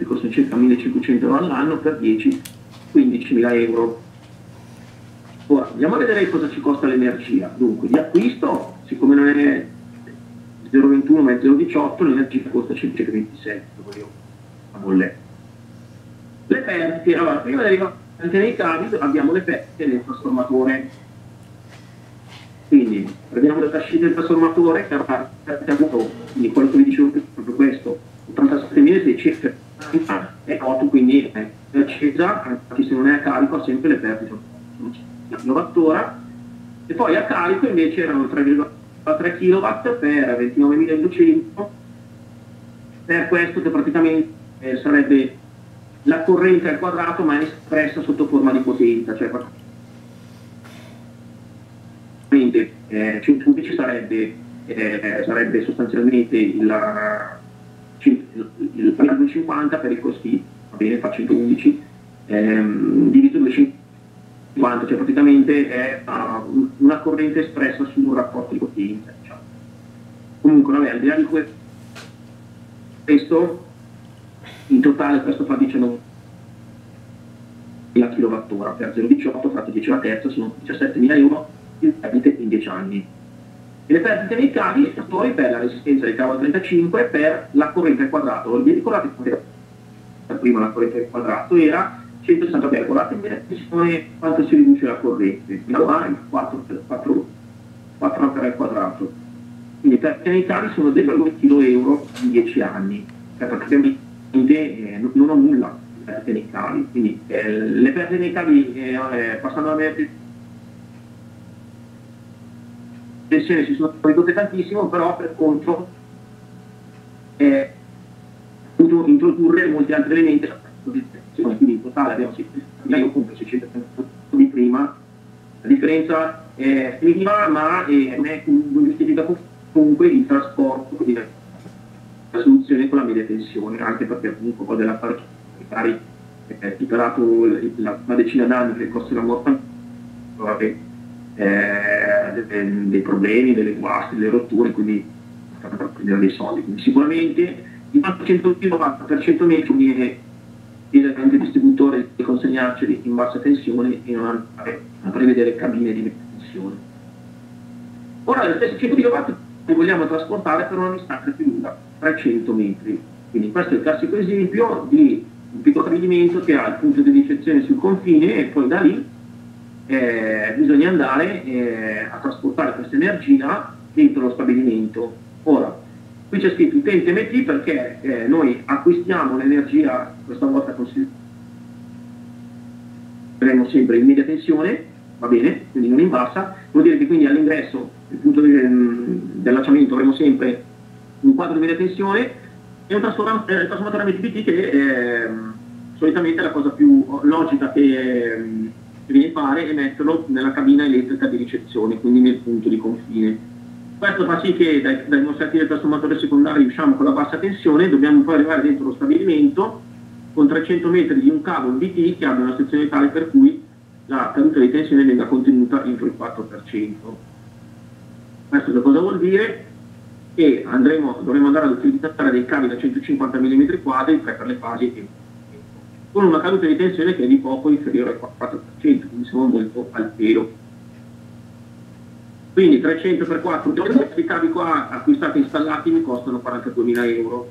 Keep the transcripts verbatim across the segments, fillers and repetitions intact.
costano circa millecinquecento euro all'anno, per dieci, quindicimila euro. Ora, andiamo a vedere cosa ci costa l'energia. Dunque, di acquisto, siccome non è zero virgola ventuno ma è zero virgola diciotto, l'energia costa centoventisette, dove io la bolletta. Le perdite, allora, prima di arrivare nei cavi abbiamo le perdite del trasformatore. Quindi prendiamo le tascite del trasformatore, che ha avuto, quindi quello che vi dicevo proprio questo, ottantasettemila circa, è otto, quindi è accesa, anche se non è a carico, ha sempre le perdite una kilowattora, e poi a carico invece erano tre virgola tre kilowatt per ventinovemiladuecento, per questo che praticamente eh, sarebbe la corrente al quadrato ma espressa sotto forma di potenza, cioè eh, centodieci sarebbe, eh, sarebbe sostanzialmente il, il, il duecentocinquanta per i costi, va bene, fa centoundici, ehm, diviso duecentocinquanta, cioè praticamente è uh, una corrente espressa su un rapporto di potenza, diciamo. Comunque, vabbè, al di là di questo, in totale questo fa diciannove kilowattora per zero virgola diciotto, fate dieci alla terza, sono diciassettemila euro di perdite in dieci anni. E le perdite nei cavi poi per la resistenza del cavo al trentacinque per la corrente al quadrato. Vi ricordate prima la corrente al quadrato era centosessanta, guardate quanto si riduce la corrente, quattro ampere al quadrato. Quindi le perdite nei cavi sono zero virgola due euro in dieci anni, cioè praticamente eh, non ho nulla di perdite nei cavi. Quindi eh, le perdite nei cavi eh, passando a me tensioni si sono ridotte tantissimo, però per contro eh, potuto introdurre molti altri elementi, quindi in totale abbiamo io comunque seicento di prima, la differenza è minima, ma eh, non è giustifica comunque il trasporto, quindi la soluzione con la media tensione, anche perché comunque poi della parte magari è superato la, una decina d'anni che il costo della morte, vabbè, Eh, dei problemi, delle guasti, delle rotture, quindi per prendere dei soldi. Quindi sicuramente di cento chilowatt per cento metri viene direttamente il distributore di consegnarceli in bassa tensione e non andare a prevedere cabine di media tensione. Ora le stesse cento chilowatt li vogliamo trasportare per una distanza più lunga, trecento metri. Quindi questo è il classico esempio di un piccolo stabilimento che ha il punto di ricezione sul confine e poi da lì Eh, bisogna andare eh, a trasportare questa energia dentro lo stabilimento. Ora, qui c'è scritto utente M T perché eh, noi acquistiamo l'energia, questa volta considereremo sempre in media tensione, va bene, quindi non in bassa, vuol dire che quindi all'ingresso, il punto di, dell'allacciamento, avremo sempre un quadro di media tensione e un trasformatore, eh, trasformatore M P P T che eh, solitamente è la cosa più logica che eh, viene fare e metterlo nella cabina elettrica di ricezione, quindi nel punto di confine. Questo fa sì che dai, dai mostrati del trasformatore secondario usciamo con la bassa tensione, dobbiamo poi arrivare dentro lo stabilimento con trecento metri di un cavo D T che abbia una sezione tale per cui la caduta di tensione venga contenuta entro il quattro per cento. Questo che cosa vuol dire? Che andremo, dovremo andare ad utilizzare dei cavi da centocinquanta millimetri quadri, tre per le fasi e con una caduta di tensione che è di poco inferiore al quattro per cento, quindi siamo molto al pelo. Quindi trecento per quattro, questi cavi qua acquistati e installati mi costano quarantaduemila euro.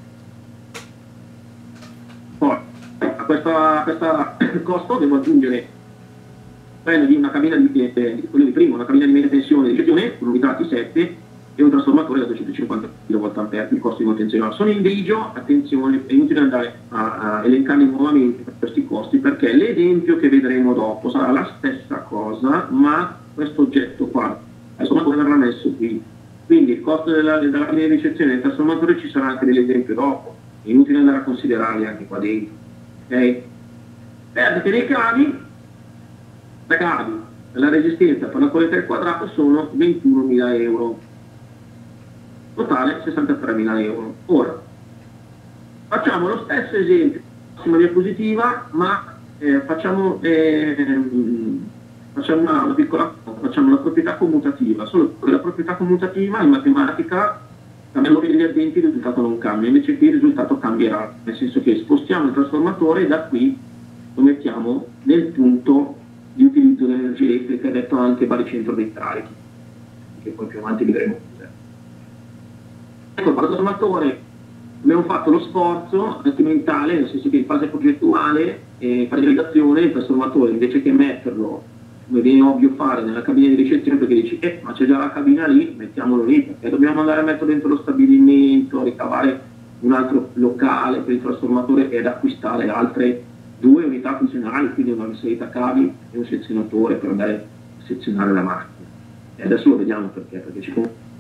Poi a questo costo devo aggiungere quello di una cabina di, eh, quello di prima, una cabina di media tensione di gestione con unità T sette e un trasformatore da duecentocinquanta chilowatt, il costo di manutenzione. Sono in grigio, attenzione, è inutile andare a, a elencarli nuovamente per questi costi, perché l'esempio che vedremo dopo sarà la stessa cosa, ma questo oggetto qua, adesso non verrà messo qui, quindi il costo della, della linea di ricezione del trasformatore ci sarà anche nell'esempio dopo, è inutile andare a considerarli anche qua dentro. Ok? Perdite dei cavi, da cavi, la resistenza per la corrente al quadrato sono ventunomila euro. Totale sessantatremila euro. Ora facciamo lo stesso esempio, prossima diapositiva, ma eh, facciamo, eh, facciamo una, una piccola facciamo la proprietà commutativa, solo che la proprietà commutativa in matematica cambiando gli addetti il risultato non cambia, invece qui il risultato cambierà, nel senso che spostiamo il trasformatore e da qui lo mettiamo nel punto di utilizzo dell'energia elettrica, detto anche baricentro dei carichi, che poi più avanti vedremo cos'è. Ecco, il trasformatore, abbiamo fatto lo sforzo mentale, nel senso che in fase progettuale e fase di realizzazione il trasformatore, invece che metterlo come viene ovvio fare nella cabina di ricezione, perché dici eh ma c'è già la cabina lì, mettiamolo lì, perché dobbiamo andare a mettere dentro lo stabilimento, ricavare un altro locale per il trasformatore ed acquistare altre due unità funzionali, quindi una salita cavi e un sezionatore per andare a sezionare la macchina. E adesso lo vediamo perché, perché ci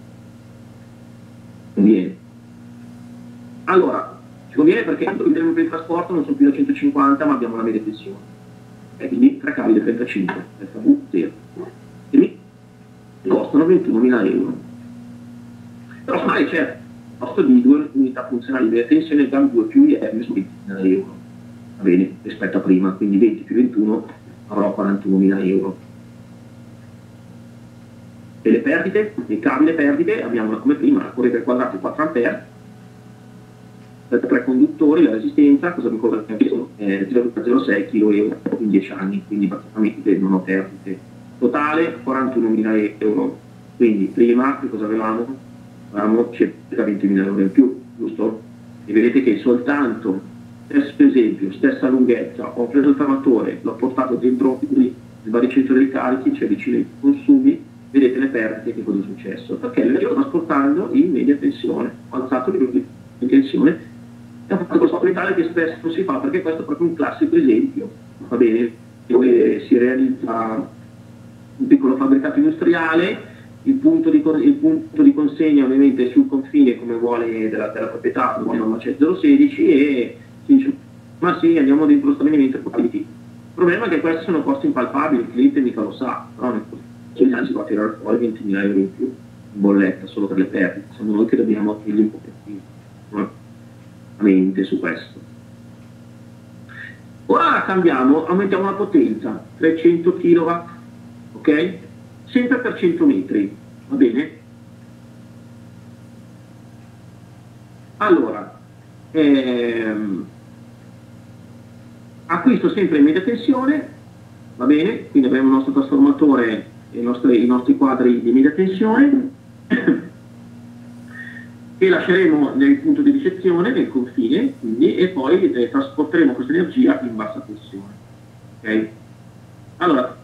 conviene. Allora, ci conviene perché tanto il tempo per il trasporto non sono più da centocinquanta, ma abbiamo una media tensione. E quindi tre cavi da trentacinque, F V zero. Quindi costano ventunomila euro. Però ormai c'è il costo di due unità funzionali di media tensione da due più I R su ventimila euro. Va bene, rispetto a prima, quindi venti più ventuno avrò quarantunomila euro. E le perdite, nei cavi le perdite, abbiamo come prima la corrente al quadrato quattro ampere, per tre conduttori, la resistenza, cosa mi corre anche sono eh, zero virgola zero sei chilowatt in dieci anni, quindi praticamente non ho perdite. Totale quarantunomila euro, quindi prima che cosa avevamo? Avevamo circa ventimila euro in più, giusto? E vedete che soltanto, stesso esempio, stessa lunghezza, ho preso il tramatore, l'ho portato dentro il baricentro dei carichi, cioè vicino ai consumi, vedete le perdite, che cosa è successo? Perché lo sto trasportando in media tensione, ho alzato il livello di tensione e ho fatto questo mentale che spesso si fa, perché questo è proprio un classico esempio, va bene, dove si realizza un piccolo fabbricato industriale, il punto di, il punto di consegna ovviamente è sul confine come vuole della, della proprietà, come norma C E zero sedici, e si dice ma sì, andiamo dentro lo stabilimento. Il problema è che questi sono costi impalpabili, il cliente mica lo sa, però nel corso degli anni si va a tirare fuori ventimila euro in più in bolletta solo per le perdite, siamo noi che dobbiamo aprirgli un pochettino la mente su questo. Ora cambiamo, aumentiamo la potenza, trecento chilowatt, ok? Sempre per cento metri, va bene? Allora, ehm, acquisto sempre in media tensione, va bene? Quindi abbiamo il nostro trasformatore e i nostri, i nostri quadri di media tensione che lasceremo nel punto di ricezione, nel confine, quindi, e poi eh, trasporteremo questa energia in bassa tensione. Ok? Allora,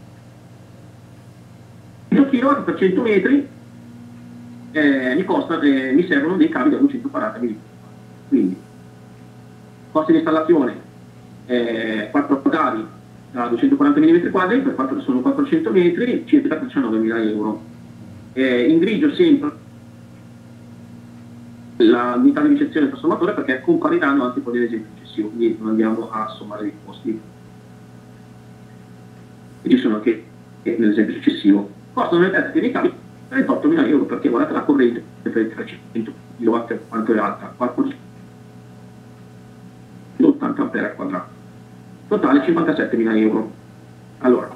cento chilowatt per cento metri eh, mi, costa, eh, mi servono dei cavi da duecentoquaranta millimetri. Quindi, costi di installazione, eh, quattro cavi da duecentoquaranta millimetri quadri, per quattro sono quattrocento metri, circa diciannovemila euro. Eh, in grigio sempre l'unità di ricezione del trasformatore, perché compariranno anche con l'esempio successivo, quindi non andiamo a sommare i costi. E ci sono anche nell'esempio successivo. Costano le perdite dei cavi trentottomila euro, perché guardate la corrente per i trecento chilowatt quanto è alta, quattrocentottanta ampere al quadrato. Totale cinquantasettemila euro. Allora,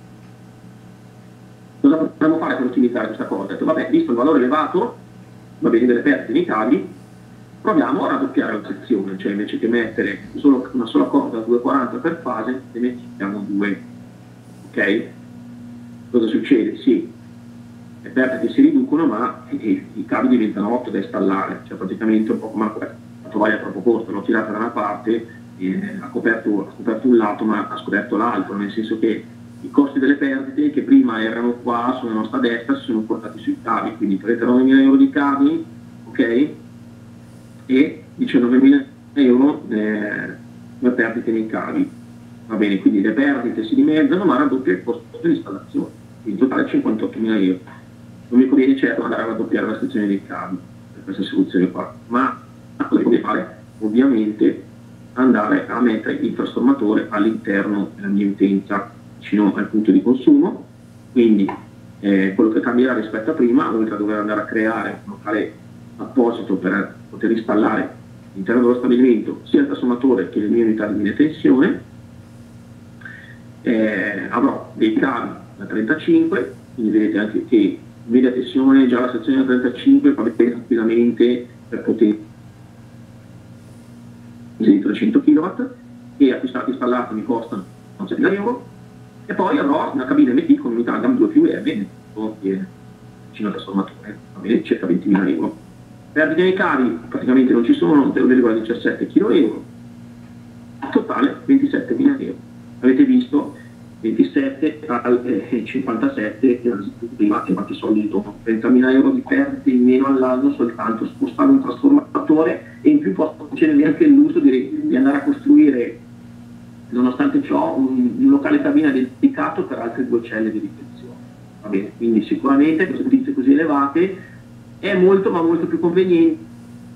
cosa potremmo fare per ottimizzare questa cosa? Ho detto, vabbè, visto il valore elevato, va bene, delle perdite nei cavi, proviamo a raddoppiare la sezione, cioè invece che mettere solo una sola corda da duecentoquaranta per fase, ne mettiamo due. Ok? Cosa succede? Sì, le perdite si riducono, ma i, i cavi diventano otto da installare, cioè praticamente un po' come la tovaglia troppo corta, l'ho tirata da una parte, eh, ha, coperto, ha coperto un lato ma ha scoperto l'altro, nel senso che i costi delle perdite che prima erano qua sulla nostra destra si sono portati sui cavi, quindi trentanovemila euro di cavi, ok? E diciannovemila euro eh, come perdite nei cavi, va bene, quindi le perdite si dimezzano ma raddoppia il costo dell'installazione, quindi in totale cinquantottomila euro. Non mi conviene certo andare a raddoppiare la sezione dei cavi per questa soluzione qua, ma cosa devo fare? Ovviamente andare a mettere il trasformatore all'interno della mia utenza, vicino al punto di consumo, quindi eh, quello che cambierà rispetto a prima, oltre a dover andare a creare un locale apposito per poter installare all'interno dello stabilimento sia il trasformatore che le mie unità di media tensione, eh, avrò dei cavi da trentacinque, quindi vedete anche che media tensione, già la sezione da trentacinque va bene tranquillamente per potenza di trecento chilowatt, e acquistati e installati mi costano settemila euro, e poi avrò una cabina M P con unità GAM due più U R vicino al trasformatore, va bene, circa ventimila euro. Perdite nei cavi praticamente non ci sono, zero virgola diciassette euro, totale ventisettemila euro. Avete visto ventisette al eh, cinquantasette, prima che quanti soldi dopo, trentamila euro di perdite in meno all'anno soltanto spostare un trasformatore, e in più posso concedere anche l'uso di, di andare a costruire, nonostante ciò, un, un locale cabina dedicato per altre due celle di riflessione. Va bene, quindi sicuramente queste potenze così elevate è molto ma molto più conveniente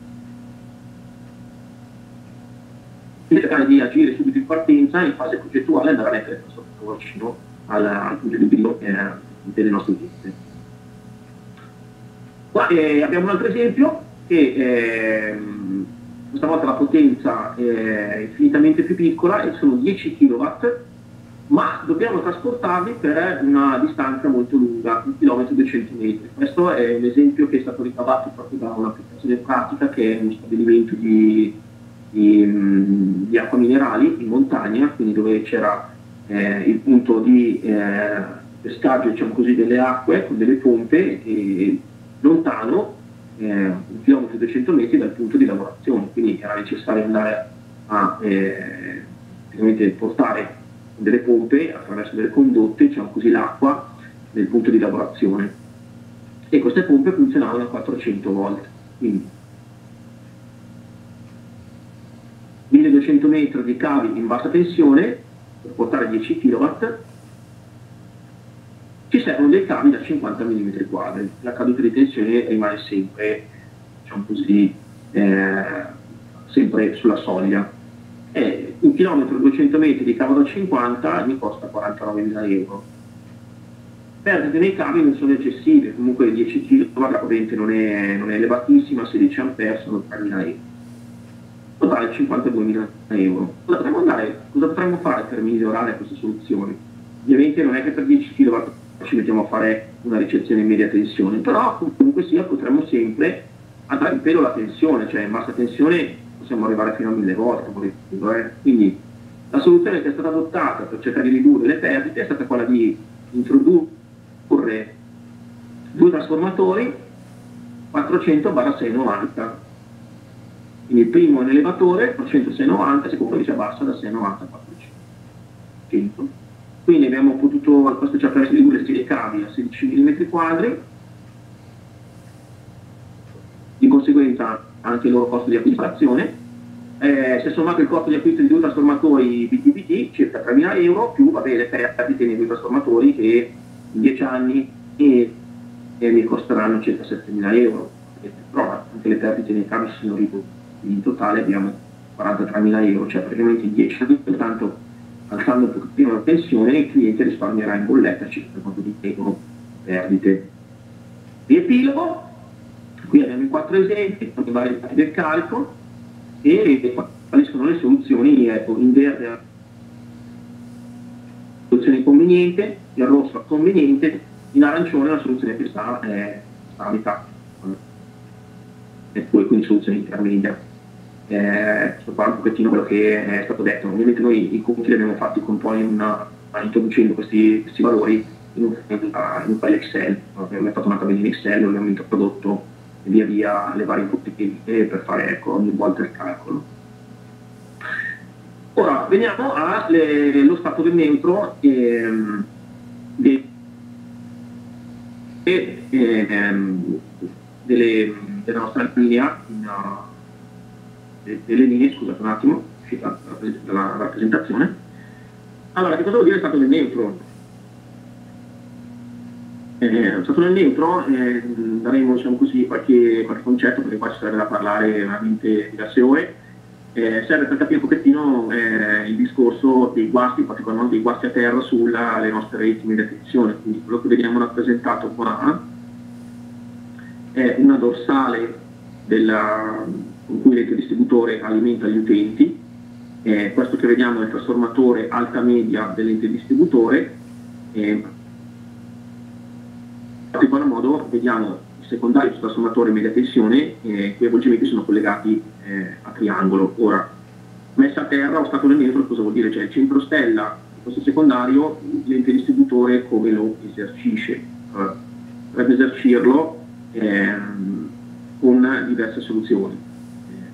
cercare di agire subito in partenza, in fase progettuale, andare a mettere il trasformatore vicino al, al punto di brillo eh, delle nostre utenze. Qua eh, abbiamo un altro esempio che eh, questa volta la potenza è infinitamente più piccola e sono dieci chilowatt, ma dobbiamo trasportarli per una distanza molto lunga, un chilometro duecento metri. Questo è un esempio che è stato ricavato proprio da un'applicazione pratica, che è uno stabilimento di, di, di acqua minerali in montagna, quindi dove c'era eh, il punto di eh, pescaggio, diciamo così, delle acque con delle pompe, e lontano eh, un chilometro duecento metri dal punto di lavorazione, quindi era necessario andare a eh, portare delle pompe attraverso delle condotte, diciamo così, l'acqua nel punto di lavorazione, e queste pompe funzionavano a quattrocento volt, quindi milleduecento metri di cavi in bassa tensione per portare dieci chilowatt. Ci servono dei cavi da cinquanta millimetri quadri, la caduta di tensione rimane sempre, diciamo così, eh, sempre sulla soglia. E un chilometro duecento metri di cavo da cinquanta mi costa quarantanovemila euro. Perdite nei cavi non sono eccessive, comunque dieci chilowatt la corrente non è, non è elevatissima, sedici ampere sono tremila euro. Totale cinquantaduemila euro. Cosa potremmo, andare, cosa potremmo fare per migliorare queste soluzioni? Ovviamente non è che per dieci chilowatt ci mettiamo a fare una ricezione in media tensione, però comunque sia potremmo sempre andare in pelo la tensione, cioè in bassa tensione possiamo arrivare fino a mille volte, eh? Quindi la soluzione che è stata adottata per cercare di ridurre le perdite è stata quella di introdurre due trasformatori quattrocento seicentonovanta, quindi il primo è un elevatore quattrocento seicentonovanta, il secondo invece abbassa da seicentonovanta a quattrocento. Quindi abbiamo potuto, questo ci ha permesso di ridurre i cavi a sedici millimetri quadri, di conseguenza anche il loro costo di acquistazione. Eh, se sommato il costo di acquisto di due trasformatori B T B T, circa tremila euro, più vabbè, le perdite nei due trasformatori che in dieci anni e, e mi costeranno circa settemila euro. E, però anche le perdite nei cavi sono ridotte, in totale abbiamo quarantatremila euro, cioè praticamente in dieci anni, pertanto alzando un pochettino la tensione il cliente risparmierà in bolletta circa quanto di euro perdite. Riepilogo. Qui abbiamo i quattro esempi con i vari dati del carico e quali sono le soluzioni. Ecco, in verde la soluzione conveniente, in rosso conveniente, in arancione la soluzione che sta, eh, sta a metà, e poi quindi soluzione intermedia. Eh, sto parlando un pochettino quello che è stato detto. Ovviamente noi i conti li abbiamo fatti con poi una, introducendo questi, questi valori in un, in un file Excel. Abbiamo fatto una tabella in Excel, abbiamo introdotto via via le varie possibilità per fare, ecco, ogni volta il calcolo. Ora veniamo allo stato del neutro ehm, de, de, ehm, delle, della nostra linea, in, uh, delle linee, scusate un attimo, uscita dalla rappresentazione. Allora, che cosa vuol dire stato del neutro? Eh, stato nel neutro eh, daremo, diciamo così, qualche, qualche concetto, perché qua ci sarebbe da parlare veramente diverse ore. Eh, serve per capire un pochettino eh, il discorso dei guasti, in particolar modo dei guasti a terra sulle nostre reti di detenzione. Quindi quello che vediamo rappresentato qua è una dorsale della, con cui l'ente distributore alimenta gli utenti. Eh, questo che vediamo è il trasformatore alta media dell'ente distributore. Eh, particolar modo vediamo il secondario sul trasformatore media tensione, eh, cui avvolgimenti sono collegati eh, a triangolo. Ora, messa a terra o stato nel neutro, cosa vuol dire? Cioè il centro stella di questo secondario, l'ente distributore come lo esercisce? Allora, potrebbe esercirlo ehm, con diverse soluzioni. Eh,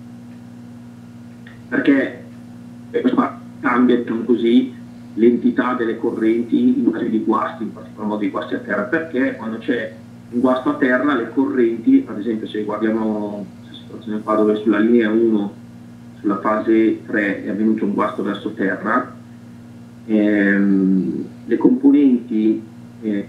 perché questo cambia, diciamo così, l'entità delle correnti in caso di guasti, in particolar modo di guasti a terra, perché quando c'è un guasto a terra le correnti, ad esempio se guardiamo questa situazione qua dove sulla linea uno, sulla fase tre è avvenuto un guasto verso terra, ehm, le componenti eh,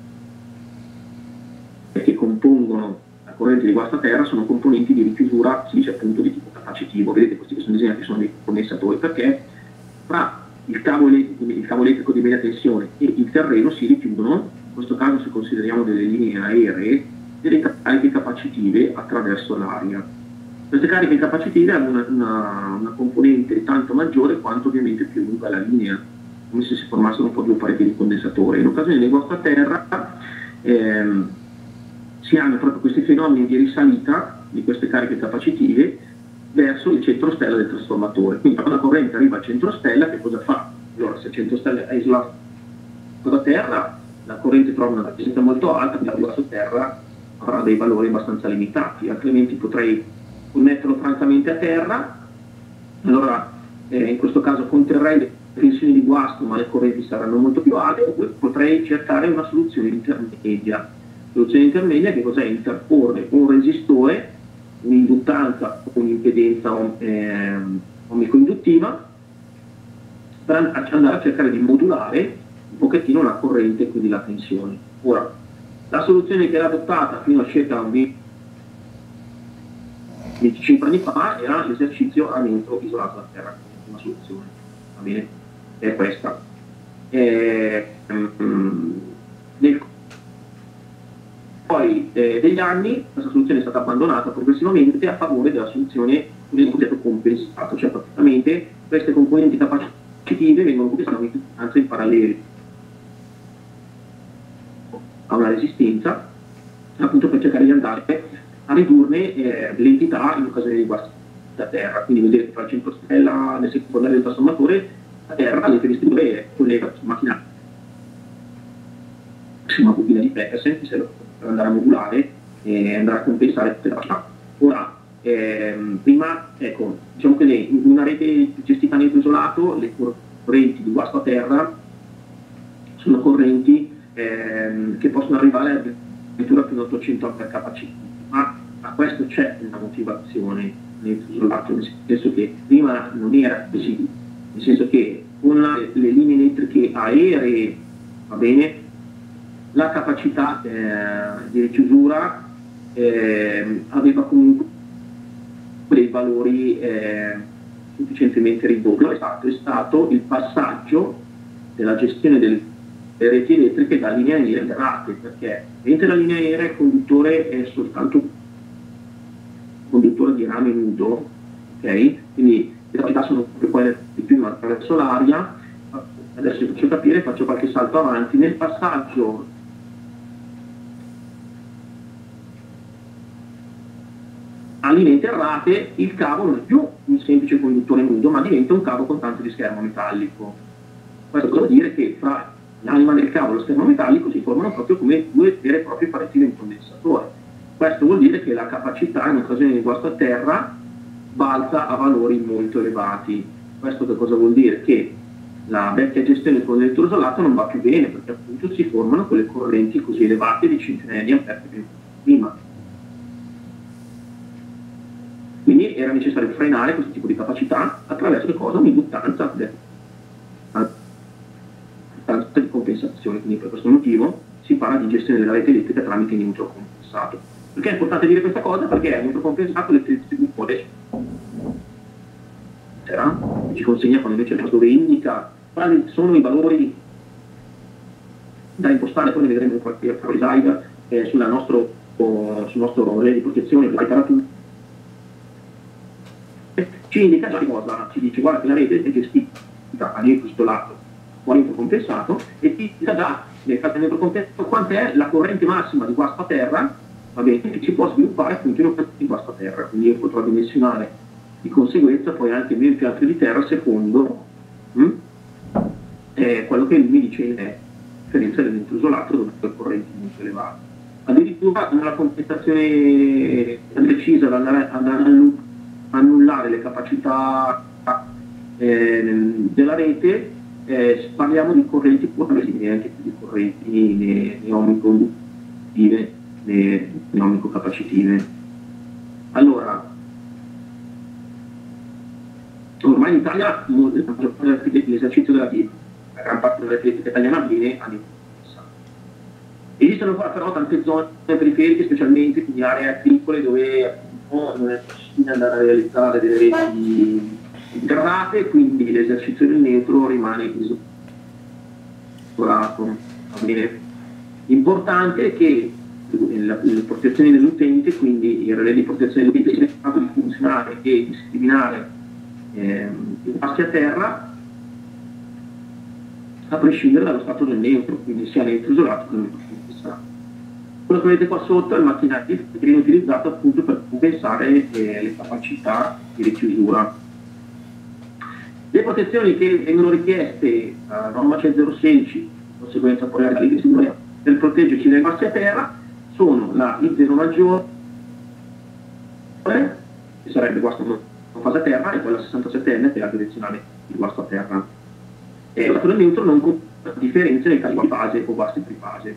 che compongono la corrente di guasto a terra sono componenti di richiusura, si dice appunto di tipo capacitivo. Vedete questi che sono disegnati sono dei condensatori, perché fra il cavo, il cavo elettrico di media tensione e il terreno si richiudono, in questo caso se consideriamo delle linee aeree, delle cariche capacitive attraverso l'aria. Queste cariche capacitive hanno una, una, una componente tanto maggiore quanto ovviamente più lunga la linea, come se si formassero un po' due pareti di condensatore. In occasione del guasto a terra ehm, si hanno proprio questi fenomeni di risalita di queste cariche capacitive verso il centro stella del trasformatore. Quindi quando la corrente arriva al centro stella, che cosa fa? Allora, se il centro stella è isolato da terra, la corrente trova una resistenza molto alta, quindi arriva su terra avrà dei valori abbastanza limitati, altrimenti potrei connetterlo francamente a terra, allora eh, in questo caso conterrei le tensioni di guasto ma le correnti saranno molto più alte, oppure potrei cercare una soluzione intermedia. Soluzione intermedia che cos'è? Interporre un resistore, un'induttanza o un'impedenza eh, omiconduttiva per andare a cercare di modulare un pochettino la corrente e quindi la tensione. Ora, la soluzione che era adottata fino a circa venticinque anni fa era l'esercizio a neutro isolato da terra, una soluzione, va bene? È questa. E, um, nel Poi eh, degli anni questa soluzione è stata abbandonata progressivamente a favore della soluzione del cosiddetto compensato, cioè praticamente queste componenti capacitive vengono compensate in parallelo a una resistenza, appunto per cercare di andare a ridurne eh, l'entità in occasione di guasti da terra. Quindi vedete che tra il centro stella nel secondario del trasformatore a terra l'ente distributore collega questa macchina una bobina di Petersen per andare a modulare e andare a compensare tutte le capacità. Ora, ehm, prima, ecco, diciamo che in una rete gestita a neutro isolato le correnti di guasto a terra sono correnti ehm, che possono arrivare addirittura più di ottocento ampere capacità, ma a questo c'è una motivazione neutro isolato, nel senso che prima non era così, nel senso che con le, le linee elettriche aeree, va bene, la capacità eh, di richiusura eh, aveva comunque dei valori eh, sufficientemente ridotti. È stato, è stato il passaggio della gestione delle reti elettriche da linea aerea alle rate, perché mentre la linea aerea il conduttore è soltanto un conduttore di rame nudo, okay? Quindi le capacità sono quelle di più attraverso l'aria. Adesso vi faccio capire, faccio qualche salto avanti. Nel passaggio a linee interrate il cavo non è più un semplice conduttore nudo, ma diventa un cavo con tanto di schermo metallico. Questo vuol dire che fra l'anima del cavo e lo schermo metallico si formano proprio come due vere e proprie pareti di un condensatore. Questo vuol dire che la capacità in occasione di guasto a terra balza a valori molto elevati. Questo che cosa vuol dire? Che la vecchia gestione con l'elettro isolato non va più bene, perché appunto si formano quelle correnti così elevate di centinaia di ampere prima. Quindi era necessario frenare questo tipo di capacità attraverso cosa? Un'induttanza di compensazione. Quindi per questo motivo si parla di gestione della rete elettrica tramite neutro compensato. Perché è importante dire questa cosa? Perché a neutro compensato l'elettrico ci consegna quando invece il dove indica quali sono i valori da impostare, poi ne vedremo in qualche slide eh, sulla nostro, oh, sul nostro relè di protezione per la ci indica già cosa, ci dice guarda che la rete è gestita a neutro isolato o a neutro compensato e ti dà già nel caso del neutro compensato, quant'è la corrente massima di guasto a terra, va bene, che si può sviluppare appunto in occasione di guasto a terra, quindi io potrò dimensionare di conseguenza poi anche il mio impianto di terra secondo hm, eh, quello che mi dice è la differenza dell'intrusolato dove le correnti molto elevate. Addirittura nella compensazione precisa ad andare ad annullare le capacità eh, della rete, eh, parliamo di correnti puramente, anche di correnti neomico-conduttive, neomico-capacitive. Allora, ormai in Italia l'esercizio della vita, la gran parte dell'atletica italiana avviene a livello. Esistono però tante zone periferiche, specialmente quindi aree agricole, dove non è possibile andare a realizzare delle reti interrate, quindi l'esercizio del neutro rimane isolato. L'importante è che la, la protezione dell'utente, quindi il relè di protezione dell'utente, sia in grado di funzionare e discriminare eh, i passi a terra a prescindere dallo stato del neutro, quindi sia neutro isolato che neutro compensato. Quello che vedete qua sotto è il macchinario che viene utilizzato appunto per compensare eh, le capacità di richiusura. Le protezioni che vengono richieste a norma C E zero sedici, in conseguenza poi alla legge sicurezza, per proteggerci dai passi a terra, sono la I zero maggiore, che sarebbe guasto a fase a terra, e quella sessantasette N che è la direzionale di guasto a terra. E il lato del neutro non compie differenze nel caso di fase o guasti trifase.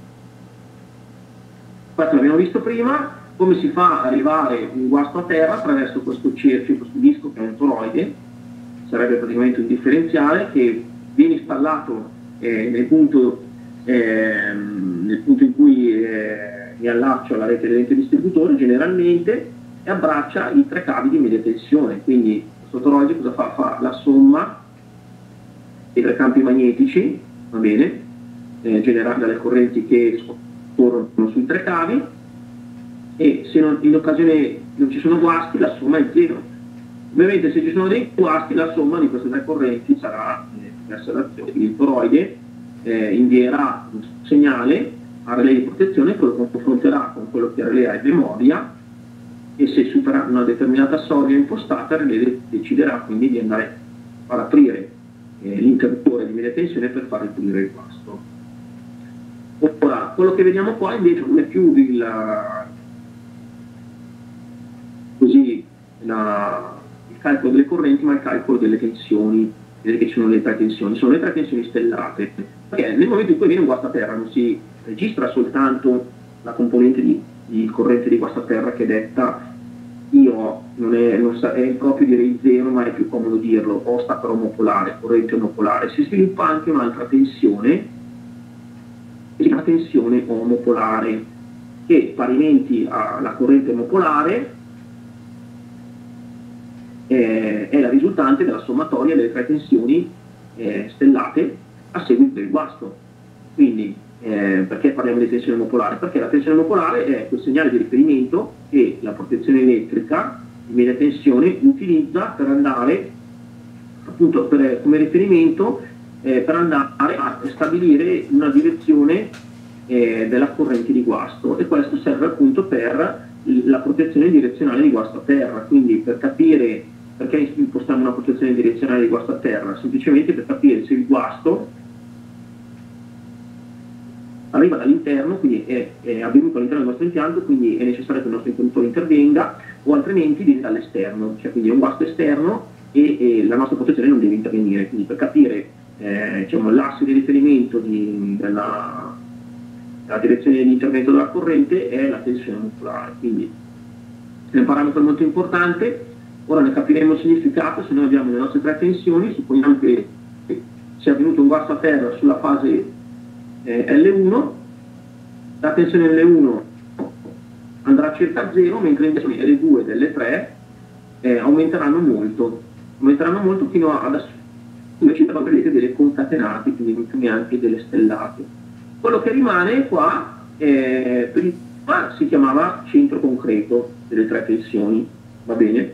Questo l'abbiamo visto prima, come si fa ad arrivare un guasto a terra attraverso questo cerchio, questo disco che è un toroide, sarebbe praticamente un differenziale che viene installato eh, nel, punto, eh, nel punto in cui eh, mi allaccio alla rete dell'ente distributore generalmente e abbraccia i tre cavi di media tensione. Quindi questo toroide cosa fa? Fa la somma dei tre campi magnetici, va bene, eh, generati dalle correnti che scorrono sui tre cavi, e se non, in occasione non ci sono guasti la somma è zero. Ovviamente se ci sono dei guasti la somma di queste tre correnti sarà eh, verso l'azione, quindi il toroide eh, invierà un segnale al relè di protezione che lo confronterà con quello che il relè ha in memoria, e se supera una determinata soglia impostata il relè deciderà quindi di andare a far aprire eh, l'interruttore di media tensione per far ripulire il guasto. Ora, quello che vediamo qua invece non è più il, così, la, il calcolo delle correnti, ma il calcolo delle tensioni. Vedete che ci sono le tre tensioni, sono le tre tensioni stellate, perché nel momento in cui viene un guasto a terra non si registra soltanto la componente di, di corrente di guasto a terra che è detta io, non è, non sa, è improprio dire I zero, ma è più comodo dirlo, osta per omopolare, corrente omopolare. Si sviluppa anche un'altra tensione, la tensione omopolare, che parimenti alla corrente omopolare eh, è la risultante della sommatoria delle tre tensioni eh, stellate a seguito del guasto. Quindi eh, perché parliamo di tensione omopolare? Perché la tensione omopolare è quel segnale di riferimento che la protezione elettrica di media tensione utilizza per andare appunto per, come riferimento eh, per andare a stabilire una direzione eh, della corrente di guasto, e questo serve appunto per la protezione direzionale di guasto a terra. Quindi per capire perché impostiamo una protezione direzionale di guasto a terra, semplicemente per capire se il guasto arriva dall'interno, quindi è, è avvenuto all'interno del nostro impianto, quindi è necessario che il nostro interruttore intervenga, o altrimenti viene dall'esterno, cioè quindi è un guasto esterno e, e la nostra protezione non deve intervenire. Quindi per capire eh, diciamo, l'asse di riferimento di, della, della direzione di intervento della corrente è la tensione omopolare, quindi è un parametro molto importante. Ora ne capiremo il significato. Se noi abbiamo le nostre tre tensioni, supponiamo che sia avvenuto un guasto a terra sulla fase L uno, la tensione L uno andrà circa a zero, mentre invece le L due e L tre eh, aumenteranno molto, aumenteranno molto fino ad assumere invece vedete delle concatenate, quindi anche delle stellate. Quello che rimane qua eh, prima si chiamava centro concreto delle tre tensioni, va bene?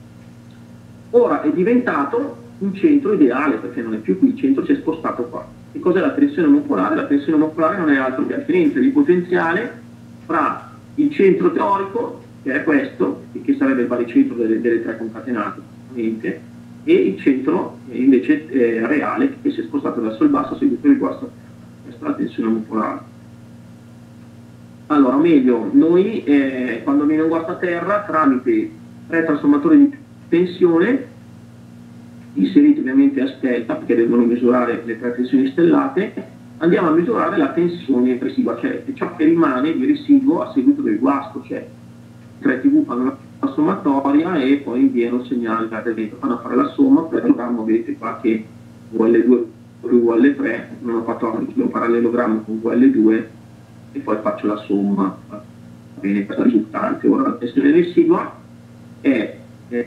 Ora è diventato un centro ideale, perché non è più qui, il centro si è spostato qua. Che cos'è la tensione omopolare? La tensione omopolare non è altro che la differenza di potenziale fra il centro teorico, che è questo, che sarebbe il baricentro delle, delle tre concatenate, ovviamente, e il centro invece eh, reale, che si è spostato verso il basso seguito il guasto. Questa è la tensione omopolare. Allora, meglio, noi eh, quando viene un guasto a terra, tramite tre trasformatori di tensione, inseriti ovviamente a stella, perché devono misurare le tre tensioni stellate, andiamo a misurare la tensione residua, cioè ciò che rimane di residuo a seguito del guasto, cioè i tre T V fanno la sommatoria e poi inviano il segnale da dentro, fanno a fare la somma, poi il programma, vedete qua che V L due più V L tre, non ho fatto altro, un parallelogramma con V L due e poi faccio la somma, va bene, questa risultante. Ora la tensione residua è, è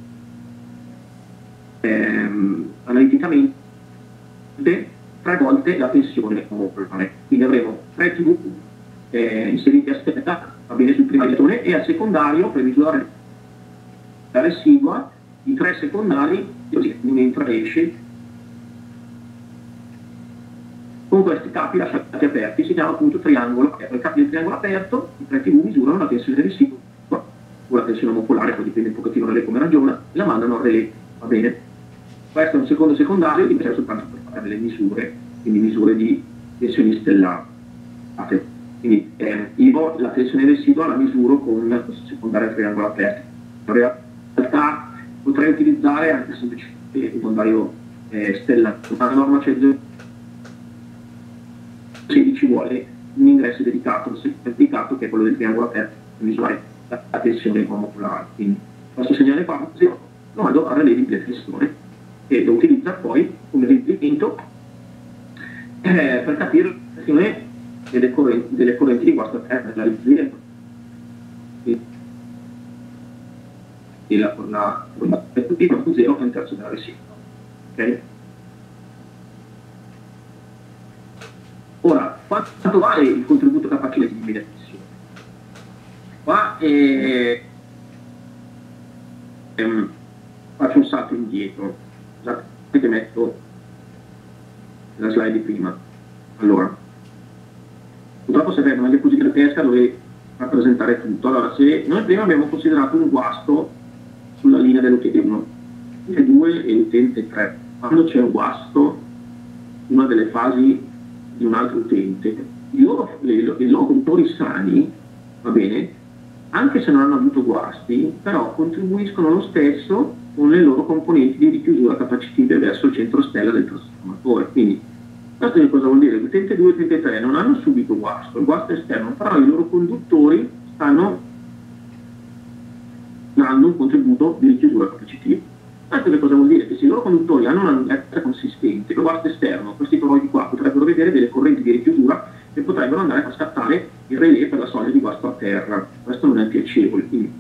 Ehm, analiticamente tre volte la tensione omopolare, quindi avremo tre T V eh, inseriti a stella, va bene, sul primo lettone, e al secondario, per misurare la residua, i tre secondari, così entra e esce, con questi capi lasciati aperti, si chiama appunto triangolo aperto. I capi del triangolo aperto, i tre T V misurano la tensione residua o la tensione omopolare, poi dipende un pochettino da lei come ragiona, la mandano al relè, va bene? Questo è un secondo secondario che serve soltanto per fare delle misure, quindi misure di tensioni stellate. Quindi eh, io la tensione residua la misuro con questo secondario triangolo aperto. In realtà potrei utilizzare anche semplicemente il secondario eh, stellato, ma la norma c'è sedici vuole un ingresso dedicato, un dedicato che è quello del triangolo aperto, per misurare la, la tensione omopolare. Quindi questo segnale qua lo vado a relè di deflessione, che lo utilizza poi come riferimento eh, per capire la tensione delle correnti, delle correnti di guasto a terra, della riserva. E la la con zero è un terzo della residua. Okay? Ora, quanto vale il contributo capacità di media tensione? Qua eh, ehm, faccio un salto indietro. Che metto la slide di prima. Allora, purtroppo se avete una diapositiva testa dovrei rappresentare tutto. Allora, se noi prima abbiamo considerato un guasto sulla linea dell'utente uno, l'utente due e l'utente tre, quando c'è un guasto in una delle fasi di un altro utente, i loro, le, i loro conduttori sani, va bene, anche se non hanno avuto guasti, però contribuiscono lo stesso con le loro componenti di richiusura capacitive verso il centro stella del trasformatore. Quindi, questo che cosa vuol dire? L'utente due e l'utente tre non hanno subito guasto, il guasto esterno, però i loro conduttori stanno dando un contributo di richiusura capacitiva. Questo che cosa vuol dire? Che se i loro conduttori hanno una lunghezza consistente, il guasto esterno, questi toroidi qua potrebbero vedere delle correnti di richiusura che potrebbero andare a scattare il relè per la soglia di guasto a terra. Questo non è piacevole. Quindi,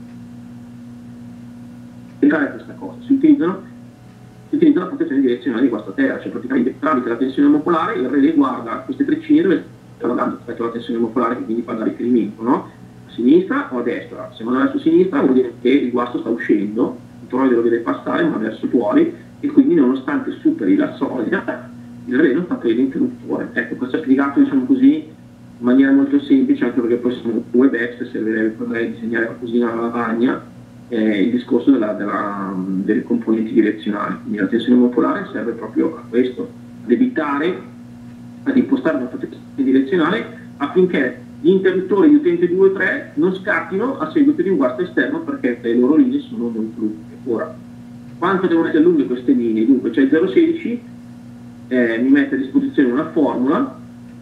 evitare questa cosa, si utilizzano, si utilizza la protezione direzionale di guasto a terra, cioè praticamente tramite la tensione omopolare il relè guarda queste treccine dove stanno andando rispetto alla tensione omopolare, che quindi fa da riferimento, no? A sinistra o a destra. Se non è verso sinistra vuol dire che il guasto sta uscendo, il toroide lo deve passare ma verso fuori, e quindi nonostante superi la soglia il relè non sta prendendo interruttore. Ecco, questo è spiegato, diciamo così, in maniera molto semplice, anche perché poi sono due back, servirebbe potrei disegnare qualcosina alla lavagna. Eh, il discorso della, della, delle componenti direzionali. Quindi la tensione omopolare serve proprio a questo, ad evitare, ad impostare una protezione direzionale affinché gli interruttori di utente due e tre non scattino a seguito di un guasto esterno, perché le loro linee sono molto lunghe. Ora, quanto devono essere lunghe queste linee? Dunque c'è il zero virgola sedici, eh, mi mette a disposizione una formula,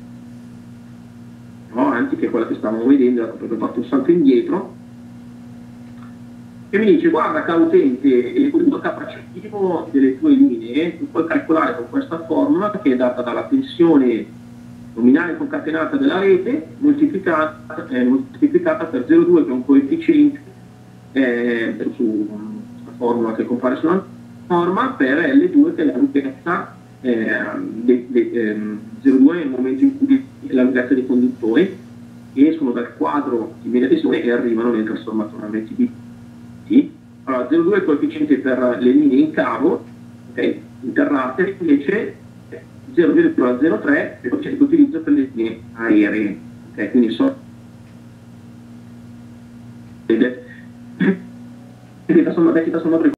no, anzi che è quella che stavamo vedendo, perché ho fatto un salto indietro, che mi dice: guarda caro utente, il contributo capacitivo delle tue linee tu puoi calcolare con questa formula, che è data dalla tensione nominale concatenata della rete moltiplicata, eh, moltiplicata per zero virgola due, che è un coefficiente eh, su questa formula che compare sulla norma, per L due, che è la lunghezza eh, de, de, eh, zero virgola due nel momento in cui è la lunghezza dei conduttori che escono dal quadro di media tensione e arrivano nel trasformatore M T B. Allora, zero virgola due è il coefficiente per le linee in cavo, okay, interrate, invece zero virgola zero tre è il coefficiente che utilizzo per le linee aeree. Okay, quindi so detta somma, detta somma